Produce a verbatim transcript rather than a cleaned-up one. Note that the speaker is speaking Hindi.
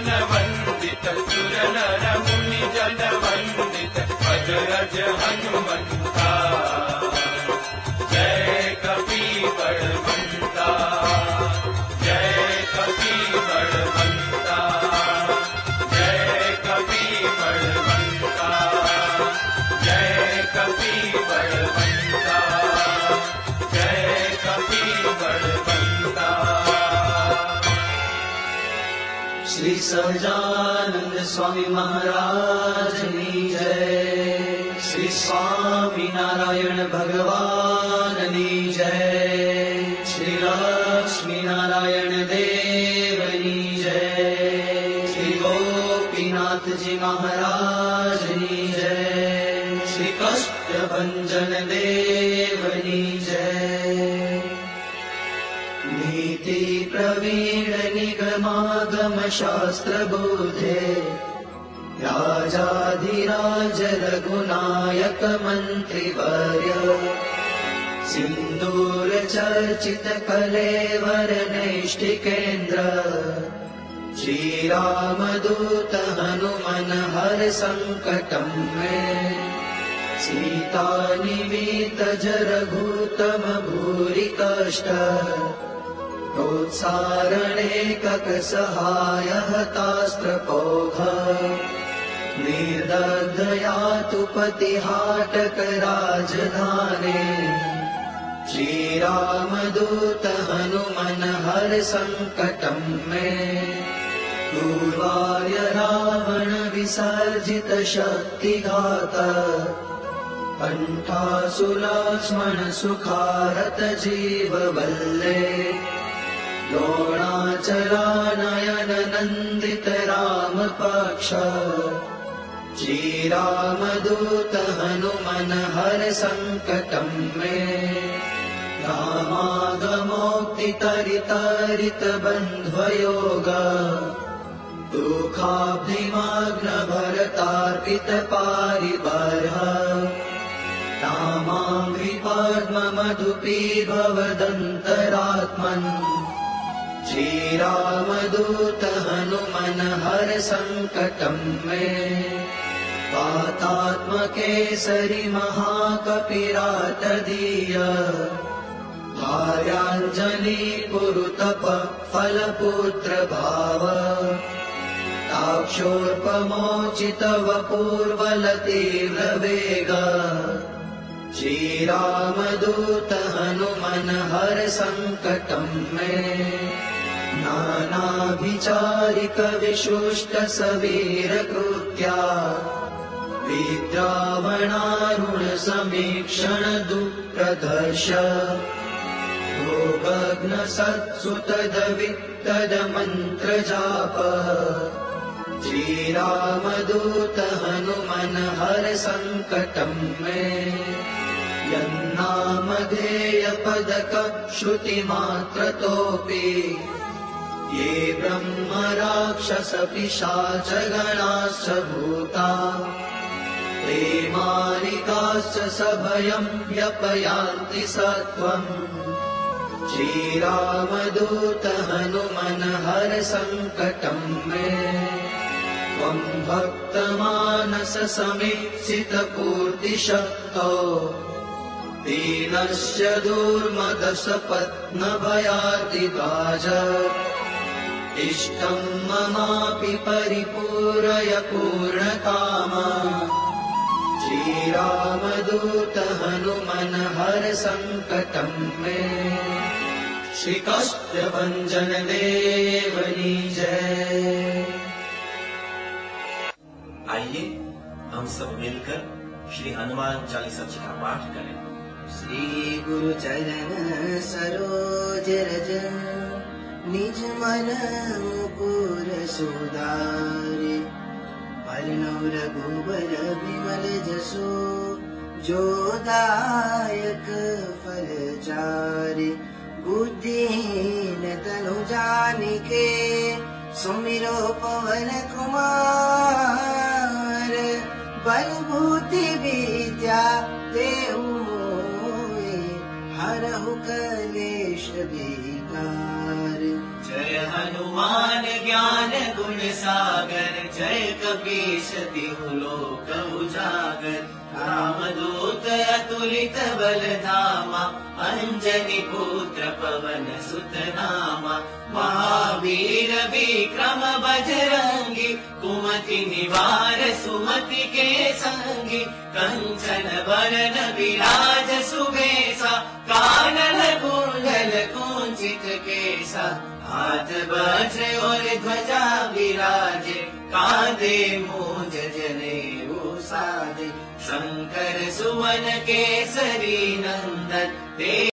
जन वंदित सुर नर मुनि जन वंदित अजरज हनुमंता जय कपि बलवंता जय कपि बलवंता जय कपि बलवंता जय कपि बलवंता जय कपि बलवंता। श्री सहजानंद स्वामी महाराज की जय। श्री स्वामी नारायण भगवान की जय। श्री लक्ष्मी नारायण देव की जय। श्री गोपीनाथ जी महाराज की जय। श्री कष्टभंजन देव की जय। नीति प्रवीण निगमागम शास्त्र बोधे राजाधिराज रघुनायक मंत्रिवर्य सिंदूर चर्चित कलेवर नैष्ठिकेन्द्र श्री रामदूत हनुमन हर संकटं मे सीता निवीत जरघूतम भूरि कष्ट प्रोत्सारणे कक सहाय हतास्त्रपौघ निर्दग्धयातु पतिहाटक राजधाने श्री रामदूत हनुमन हर संकटं मे पूर्वार्य रावण विसर्जित शक्तिघात कंठासुलक्ष्मण सुखारत जीव वल्ले द्रोणाचलानयन नंदित राम पक्ष श्री रामदूत हनुमन हर संकटं मे रामागमोक्ति तरित तरित बन्ध्वयोग दुःखाब्धिमग्न भरतार्पित पारिबर्ह तामांघ्रि पद्म मधुपीभवदन्तरात्मन् श्री रामदूत हनुमन हर संकटं मे पातात्मकेसरि महाकपिरातदीय भार्याञ्जलि पुरुतप फलपुत्र भाव ताक्षोर्पमोचित वपुर्बल तीव्र वेग श्री रामदूत हनुमन हर संकटं मे नानाभिचारिक विशुष्ट सवीर कृत्या विद्रावणारुण समीक्षण दुःप्रदर्श भोगग्न सत्सुतद वित्तद मंत्र जाप श्री रामदूत हनुमन हर संकटं मे यन्नामधेय पदक श्रुति मात्रतोऽपि ये ब्रह्म राक्षस पिशाच गणाश्च भूता ते मारिकाश्च सभयं व्यपयान्ति सत्वम् श्री रामदूत हनुमन हर संकटं मे त्वं भक्तमानस समीप्सित पूर्तिशक्तो दीनस्य दुर्मदश पत्न भयार्तिभाज इष्टं ममापि परिपूरय पूर्णकामा श्री रामदूत हनुमन हर संकटं मे श्री कष्टभंजन देव की जय। आइए हम सब मिलकर श्री हनुमान चालीसा जी का पाठ करें। श्री गुरु चरण सरोज रज निज मन मुकुर सुधारे अर्णव रघुबर विमल जसो जो दायक फल चारे बुद्धिहीन तनु जानिके सुमिरो पवन कुमार बल बुद्धि विद्या देहु मोहि हरहु कलेश विकार। जय हनुमान हनुमान ज्ञान गुण सागर, जय कपीश तिहु लोक उजागर। रामदूत अतुलित बल धामा, अंजनी पुत्र पवन सुत नामा। महावीर विक्रम बजरंगी, कुमति निवार सुमति के संगी। कंचन वरन विराज सुबेसा, कानन कुंडल कुंचित केसा। हाथ वज्र और ध्वजा विराजे, कांधे मूंज जनेऊ साजे। शंकर सुवन केसरी नंदन,